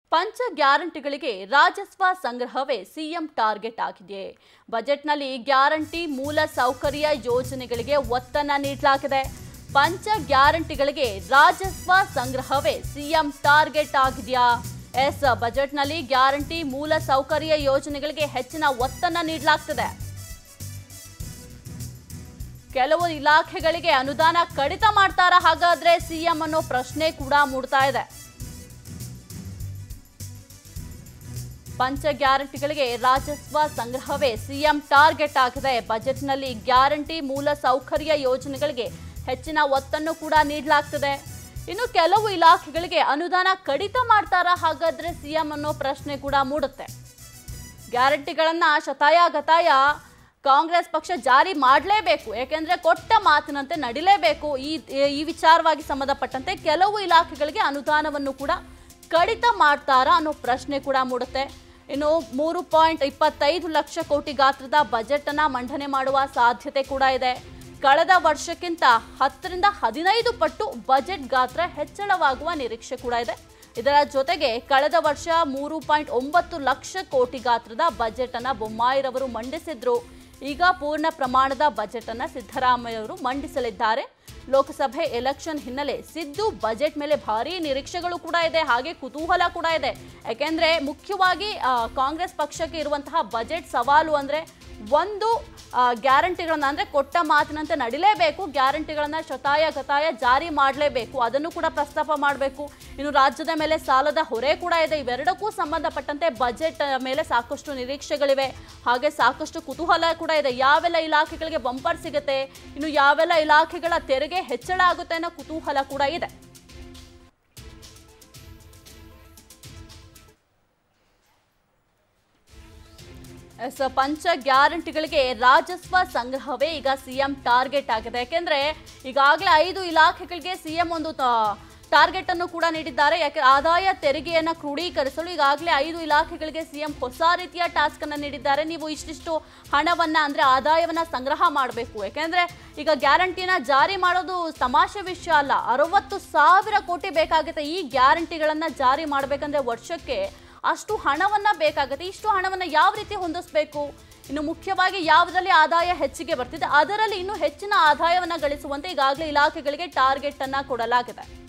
ಪಂಚ ಗ್ಯಾರಂಟಿಗಳಿಗೆ ರಾಜಸ್ವ ಸಂಗ್ರಹವೇ CM target ಆಗಿದೆ. ಬಜೆಟ್ನಲ್ಲಿ ಗ್ಯಾರಂಟಿ ಮೂಲ ಸೌಕರ್ಯ ಯೋಜನೆಗಳಿಗೆ ಒತ್ತನ್ನು ನೀಡಲಾಗಿದೆ. ಪಂಚ ಗ್ಯಾರಂಟಿಗಳಿಗೆ ರಾಜಸ್ವ ಸಂಗ್ರಹವೇ ಸಿಎಂ ಟಾರ್ಗೆಟ್ ಆಗಿದೆಯಾ? ಬಜೆಟ್ನಲ್ಲಿ ಗ್ಯಾರಂಟಿ ಮೂಲ ಸೌಕರ್ಯ ಯೋಜನೆಗಳಿಗೆ ಹೆಚ್ಚಿನ ಒತ್ತನ್ನು ನೀಡಲಾಗ್ತಿದೆ. ಕೆಲವು ಇಲಾಖೆಗಳಿಗೆ ಅನುದಾನ ಕಡಿತ ಮಾಡ್ತಾರಾ ಹಾಗಾದ್ರೆ ಸಿಎಂ ಅನ್ನೋ ಪ್ರಶ್ನೆ ಕೂಡ ಮೂಡ್ತಾ ಇದೆ. ಪಂಚ ಗ್ಯಾರಂಟಿಗಳಿಗೆ ರಾಜಸ್ವ ಸಂಗ್ರಹವೇ ಸಿಎಂ ಟಾರ್ಗೆಟ್ ಆಗಿದೆ. ಬಜೆಟ್ನಲ್ಲಿ ಗ್ಯಾರಂಟಿ ಮೂಲ ಸೌಕರ್ಯ ಯೋಜನೆಗಳಿಗೆ ಹೆಚ್ಚಿನ ಒತ್ತನ್ನು ಕೂಡ ನೀಡಲಾಗ್ತಿದೆ. ಇನ್ನು ಕೆಲವು ಇಲಾಖೆಗಳಿಗೆ ಅನುದಾನ ಕಡಿತ ಮಾಡ್ತಾರಾ ಹಾಗಾದ್ರೆ ಸಿಎಂ ಅನ್ನೋ ಪ್ರಶ್ನೆ ಕೂಡ ಮೂಡುತ್ತೆ. ಗ್ಯಾರಂಟಿಗಳನ್ನ ಶತಾಯಗತಾಯ ಕಾಂಗ್ರೆಸ್ ಪಕ್ಷ ಜಾರಿ ಮಾಡಲೇಬೇಕು, ಯಾಕೆಂದ್ರೆ ಕೊಟ್ಟ ಮಾತಿನಂತೆ ನಡಿಲೇಬೇಕು. ಈ ವಿಚಾರವಾಗಿ ಸಂಬಂಧಪಟ್ಟಂತೆ ಕೆಲವು ಇಲಾಖೆಗಳಿಗೆ ಅನುದಾನವನ್ನು ಕೂಡ ಕಡಿತ ಮಾಡ್ತಾರಾ ಅನ್ನೋ ಪ್ರಶ್ನೆ ಕೂಡ ಮೂಡುತ್ತೆ. ಇನ್ನು 3.25 ಲಕ್ಷ ಕೋಟಿ ಗಾತ್ರದ ಬಜೆಟ್ ಅನ್ನ ಮಂಡನೆ ಮಾಡುವ ಸಾಧ್ಯತೆ ಕೂಡ ಇದೆ. ಕಳೆದ ವರ್ಷಕ್ಕಿಂತ 10 ರಿಂದ 15 ಪಟ್ಟು ಬಜೆಟ್ ಗಾತ್ರ ಹೆಚ್ಚಳವಾಗುವ ನಿರೀಕ್ಷೆ ಕೂಡ ಇದೆ. ಇದರ ಜೊತೆಗೆ ಕಳೆದ ವರ್ಷ 3.9 ಲಕ್ಷ ಕೋಟಿ ಗಾತ್ರದ ಬಜೆಟ್ ಅನ್ನ ಬೊಮ್ಮಾಯಿರವರು ಮಂಡಿಸಿದ್ರು. ಈಗ ಪೂರ್ಣ ಪ್ರಮಾಣದ ಬಜೆಟ್ ಅನ್ನ ಸಿದ್ದರಾಮಯ್ಯ ಅವರು ಮಂಡಿಸಲಿದ್ದಾರೆ. ಲೋಕಸಭೆ ಎಲೆಕ್ಷನ್ ಹಿನ್ನೆಲೆ ಸಿದ್ದು ಬಜೆಟ್ ಮೇಲೆ ಭಾರಿ ನಿರೀಕ್ಷೆಗಳು ಕೂಡ ಇದೆ, ಹಾಗೆ ಕುತೂಹಲ ಕೂಡ ಇದೆ. ಯಾಕೆಂದ್ರೆ ಮುಖ್ಯವಾಗಿ ಕಾಂಗ್ರೆಸ್ ಪಕ್ಷಕ್ಕೆ ಇರುವಂತಹ ಬಜೆಟ್ ಸವಾಲು ಅಂದ್ರೆ ಒಂದು ಗ್ಯಾರಂಟಿಗಳನ್ನ ಅಂದ್ರೆ ಕೊಟ್ಟ ಮಾತಿನಂತೆ ನಡಿಲೇಬೇಕು, ಗ್ಯಾರಂಟಿಗಳನ್ನ ಶತಾಯಗತಾಯ ಜಾರಿ ಮಾಡಲೇಬೇಕು, ಅದನ್ನು ಕೂಡ ಪ್ರಸ್ತಾಪ ಮಾಡಬೇಕು. ಇನ್ನು ರಾಜ್ಯದ ಮೇಲೆ ಸಾಲದ ಹೊರೆ ಕೂಡ ಇದೆ. ಇವೆರಡಕ್ಕೂ ಸಂಬಂಧಪಟ್ಟಂತೆ ಬಜೆಟ್ ಮೇಲೆ ಸಾಕಷ್ಟು ನಿರೀಕ್ಷೆಗಳಿವೆ, ಹಾಗೆ ಸಾಕಷ್ಟು ಕುತೂಹಲ ಕೂಡ ಇದೆ. ಯಾವೆಲ್ಲ ಇಲಾಖೆಗಳಿಗೆ ಬಂಪರ್ ಸಿಗುತ್ತೆ, ಇನ್ನು ಯಾವೆಲ್ಲ ಇಲಾಖೆಗಳ ತೆರಿಗೆ ಹೆಚ್ಚಳ ಆಗುತ್ತೆ ಅನ್ನೋ ಕುತೂಹಲ ಕೂಡ ಇದೆ. ಪಂಚ ಗ್ಯಾರಂಟಿಗಳಿಗೆ ರಾಜಸ್ವ ಸಂಗ್ರಹವೇ ಈಗ ಸಿಎಂ ಟಾರ್ಗೆಟ್ ಆಗಿದೆ. ಯಾಕೆಂದ್ರೆ ಈಗಾಗಲೇ 5 ಇಲಾಖೆಗಳಿಗೆ ಸಿಎಂ ಒಂದು ಟಾರ್ಗೆಟ್ ಅನ್ನು ಕೂಡ ನೀಡಿದ್ದಾರೆ. ಯಾಕೆ ಆದಾಯ ತೆರಿಗೆಯನ್ನು ಕ್ರೋಢೀಕರಿಸಲು ಈಗಾಗಲೇ 5 ಇಲಾಖೆಗಳಿಗೆ ಸಿಎಂ ಹೊಸ ರೀತಿಯ ಟಾಸ್ಕ್ ಅನ್ನು ನೀಡಿದ್ದಾರೆ. ನೀವು ಇಷ್ಟಿಷ್ಟು ಹಣವನ್ನ ಅಂದ್ರೆ ಆದಾಯವನ್ನ ಸಂಗ್ರಹ ಮಾಡಬೇಕು. ಯಾಕೆಂದ್ರೆ ಈಗ ಗ್ಯಾರಂಟಿನ ಜಾರಿ ಮಾಡೋದು ತಮಾಷೆ ವಿಷಯ ಅಲ್ಲ. 60,000 ಕೋಟಿ ಬೇಕಾಗುತ್ತೆ. ಈ ಗ್ಯಾರಂಟಿಗಳನ್ನ ಜಾರಿ ಮಾಡಬೇಕಂದ್ರೆ ವರ್ಷಕ್ಕೆ ಅಷ್ಟು ಹಣವನ್ನ ಬೇಕಾಗುತ್ತೆ. ಇಷ್ಟು ಹಣವನ್ನ ಯಾವ ರೀತಿ ಹೊಂದಿಸಬೇಕು, ಇನ್ನು ಮುಖ್ಯವಾಗಿ ಯಾವುದರಲ್ಲಿ ಆದಾಯ ಹೆಚ್ಚಿಗೆ ಬರ್ತಿದೆ ಅದರಲ್ಲಿ ಇನ್ನೂ ಹೆಚ್ಚಿನ ಆದಾಯವನ್ನ ಗಳಿಸುವಂತೆ ಈಗಾಗಲೇ ಇಲಾಖೆಗಳಿಗೆ ಟಾರ್ಗೆಟ್ ಅನ್ನ ಕೊಡಲಾಗಿದೆ.